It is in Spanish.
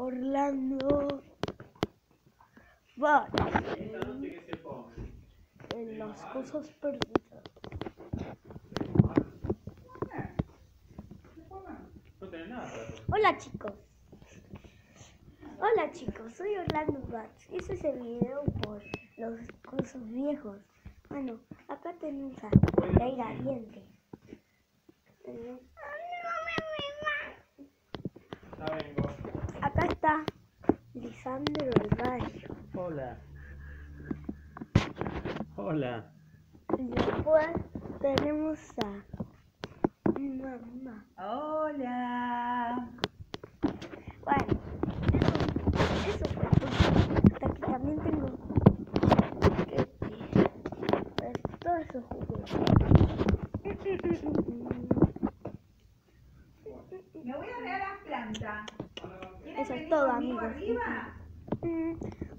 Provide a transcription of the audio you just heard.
Orlando va en las cosas perdidas. Hola chicos, soy Orlando Bats. Hice ese video por los cursos viejos. Bueno, acá tenemos a Leira Diente. Acá está Lisandro el Barrio. Hola. Y después tenemos a mamá. Hola. Bueno, eso fue todo. Hasta aquí también tengo que ver todos esos juguetes. Me voy a regar las plantas. Eso es todo, amigos. Arriba?